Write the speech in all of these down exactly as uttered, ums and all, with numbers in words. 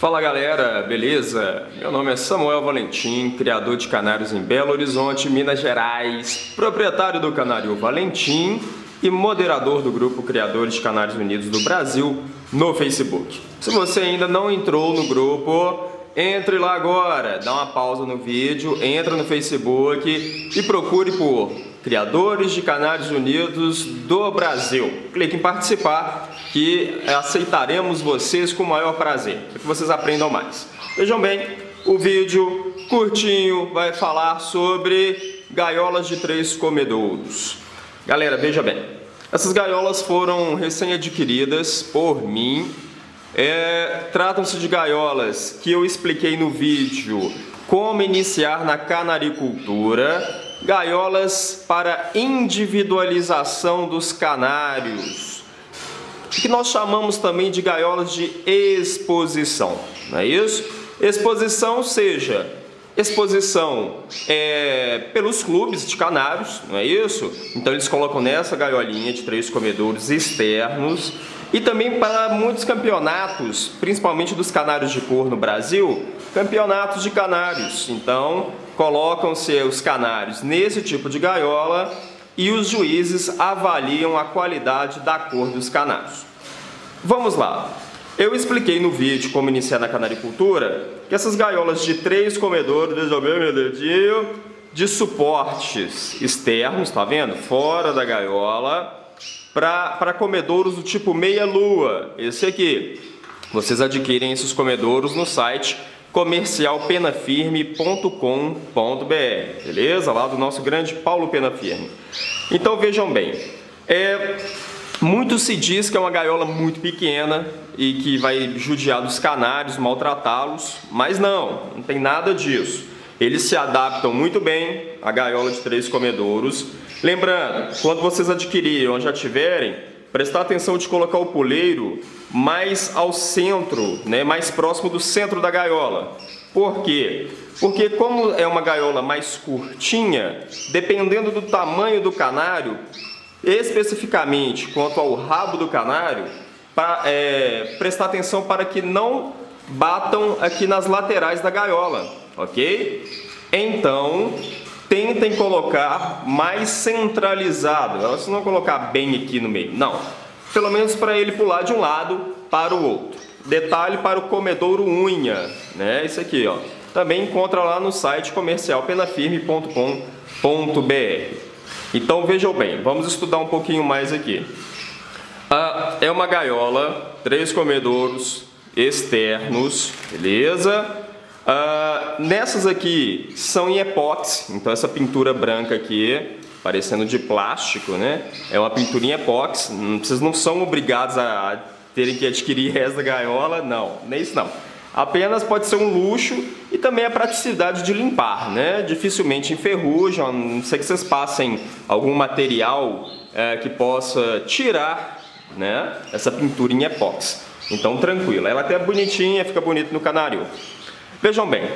Fala galera, beleza? Meu nome é Samuel Valentim, criador de canários em Belo Horizonte, Minas Gerais, proprietário do Canário Valentim e moderador do grupo Criadores de Canários Unidos do Brasil no Facebook. Se você ainda não entrou no grupo, entre lá agora, dá uma pausa no vídeo, entra no Facebook e procure por Criadores de Canários Unidos do Brasil. Clique em participar que aceitaremos vocês com o maior prazer, para que vocês aprendam mais. Vejam bem, o vídeo curtinho vai falar sobre gaiolas de três comedouros. Galera, veja bem, essas gaiolas foram recém-adquiridas por mim. É, tratam-se de gaiolas que eu expliquei no vídeo como iniciar na canaricultura, gaiolas para individualização dos canários, que nós chamamos também de gaiolas de exposição, não é isso? Exposição, seja exposição é, pelos clubes de canários, não é isso? Então eles colocam nessa gaiolinha de três comedouros externos. E também para muitos campeonatos, principalmente dos canários de cor no Brasil, campeonatos de canários. Então, colocam-se os canários nesse tipo de gaiola e os juízes avaliam a qualidade da cor dos canários. Vamos lá. Eu expliquei no vídeo como iniciar na canaricultura que essas gaiolas de três comedouros, deixa eu ver meu dedinho, de suportes externos, tá vendo? Fora da gaiola, para comedouros do tipo meia-lua, esse aqui. Vocês adquirem esses comedouros no site comercial penafirme ponto com ponto br, beleza? Lá do nosso grande Paulo Penafirme. Então vejam bem, é, muito se diz que é uma gaiola muito pequena e que vai judiar dos canários, maltratá-los, mas não, não tem nada disso. Eles se adaptam muito bem à gaiola de três comedouros. Lembrando, quando vocês adquirirem ou já tiverem, prestar atenção de colocar o poleiro mais ao centro, né, mais próximo do centro da gaiola. Por quê? Porque como é uma gaiola mais curtinha, dependendo do tamanho do canário, especificamente quanto ao rabo do canário, pra, é, prestar atenção para que não batam aqui nas laterais da gaiola, ok? Então, tentem colocar mais centralizado, se não colocar bem aqui no meio, não. Pelo menos para ele pular de um lado para o outro. Detalhe para o comedouro unha, né? Esse aqui, ó. Também encontra lá no site comercial penafirme ponto com ponto br. Então vejam bem, vamos estudar um pouquinho mais aqui. Ah, é uma gaiola, três comedouros externos, beleza? Uh, nessas aqui são em epóxi, então essa pintura branca aqui, parecendo de plástico, né? É uma pintura em epóxi, vocês não são obrigados a terem que adquirir essa gaiola, não, nem isso não. Apenas pode ser um luxo e também a praticidade de limpar, né? Dificilmente enferruja, a não ser que vocês passem algum material é, que possa tirar, né, essa pintura em epóxi. Então tranquilo, ela até é bonitinha, fica bonito no canário. Vejam bem,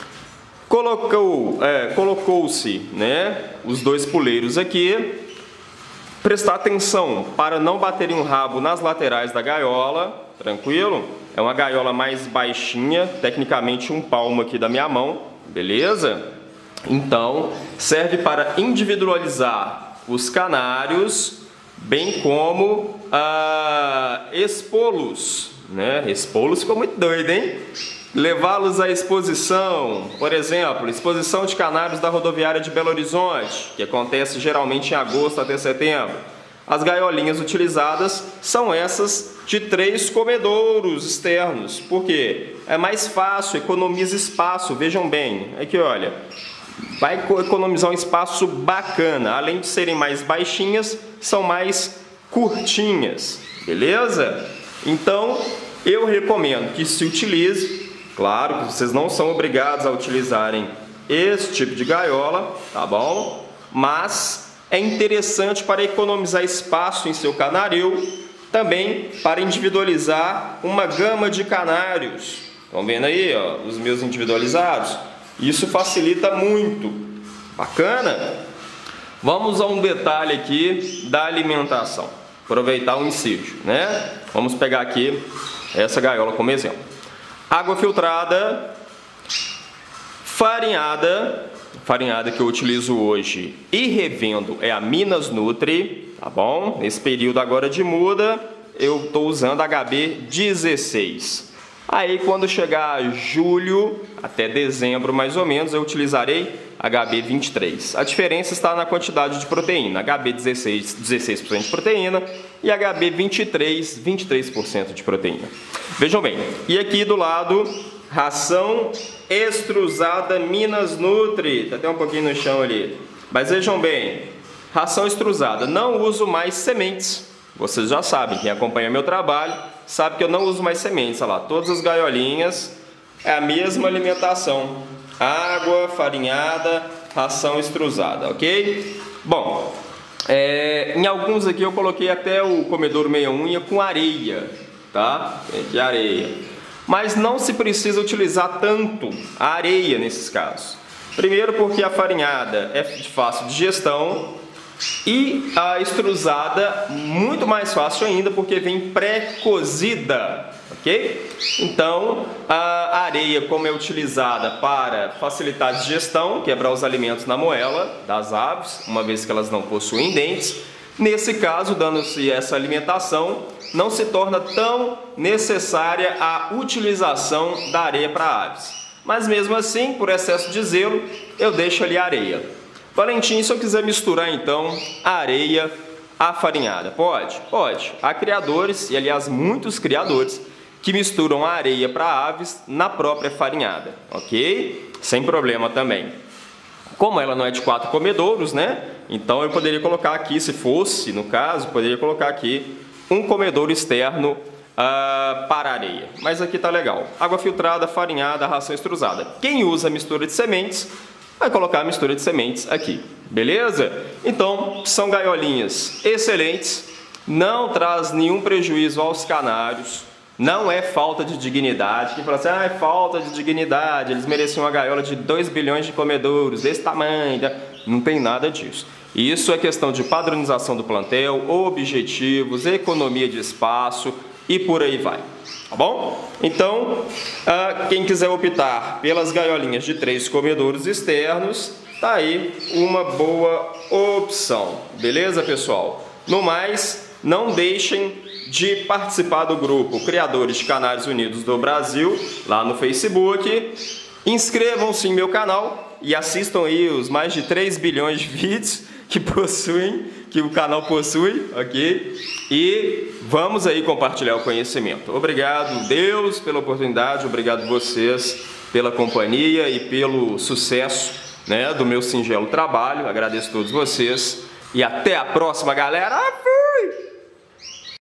colocou, é, colocou-se, né, os dois poleiros aqui. Prestar atenção para não baterem um rabo nas laterais da gaiola, tranquilo? É uma gaiola mais baixinha, tecnicamente um palmo aqui da minha mão, beleza? Então, serve para individualizar os canários, bem como ah, expô-los, né? Expô-los ficou muito doido, hein? Levá-los à exposição, por exemplo, exposição de canários da rodoviária de Belo Horizonte, que acontece geralmente em agosto até setembro. As gaiolinhas utilizadas são essas de três comedouros externos, porque é mais fácil, economiza espaço, vejam bem, aqui olha, vai economizar um espaço bacana, além de serem mais baixinhas, são mais curtinhas, beleza? Então, eu recomendo que se utilize. Claro que vocês não são obrigados a utilizarem esse tipo de gaiola, tá bom? Mas é interessante para economizar espaço em seu canaril, também para individualizar uma gama de canários. Estão vendo aí, ó, os meus individualizados? Isso facilita muito. Bacana? Vamos a um detalhe aqui da alimentação. Aproveitar o incídio, né? Vamos pegar aqui essa gaiola como exemplo. água filtrada, farinhada, farinhada que eu utilizo hoje e revendo é a Minas Nutri, tá bom? Nesse período agora de muda, eu estou usando H B dezesseis. Aí quando chegar julho, até dezembro mais ou menos, eu utilizarei H B vinte e três. A diferença está na quantidade de proteína. H B dezesseis, dezesseis por cento de proteína e H B vinte e três, vinte e três por cento de proteína. Vejam bem, e aqui do lado, ração extrusada Minas Nutri. Tá até um pouquinho no chão ali. Mas vejam bem, ração extrusada. Não uso mais sementes. Vocês já sabem, quem acompanha meu trabalho sabe que eu não uso mais sementes. Olha lá, todas as gaiolinhas é a mesma alimentação. Água, farinhada, ração extrusada, ok? Bom, é, em alguns aqui eu coloquei até o comedouro meia unha com areia, tá? De areia. Mas não se precisa utilizar tanto a areia nesses casos. Primeiro porque a farinhada é de fácil digestão e a extrusada muito mais fácil ainda porque vem pré-cozida, ok? Então a areia, como é utilizada para facilitar a digestão, quebrar os alimentos na moela das aves, uma vez que elas não possuem dentes, nesse caso, dando-se essa alimentação, não se torna tão necessária a utilização da areia para aves. Mas mesmo assim, por excesso de zelo, eu deixo ali a areia. Valentim, se eu quiser misturar então a areia à farinhada, pode? Pode. Há criadores, e aliás muitos criadores, que misturam a areia para aves na própria farinhada, ok? Sem problema também. Como ela não é de quatro comedouros, né? Então eu poderia colocar aqui, se fosse, no caso, poderia colocar aqui um comedouro externo uh, para areia. Mas aqui tá legal. Água filtrada, farinhada, ração extrusada. Quem usa mistura de sementes, vai colocar a mistura de sementes aqui, beleza? Então, são gaiolinhas excelentes, não traz nenhum prejuízo aos canários, não é falta de dignidade. Quem fala assim, ah, é falta de dignidade, eles mereciam uma gaiola de dois bilhões de comedouros, desse tamanho, não tem nada disso. Isso é questão de padronização do plantel, objetivos, economia de espaço e por aí vai. Tá bom? Então, quem quiser optar pelas gaiolinhas de três comedouros externos, tá aí uma boa opção. Beleza, pessoal? No mais, não deixem de participar do grupo Criadores de Canários Unidos do Brasil, lá no Facebook. Inscrevam-se em meu canal e assistam aí os mais de três bilhões de vídeos que possuem, que o canal possui, ok? E vamos aí compartilhar o conhecimento. Obrigado, Deus, pela oportunidade, obrigado vocês pela companhia e pelo sucesso, né, do meu singelo trabalho. Agradeço a todos vocês e até a próxima, galera!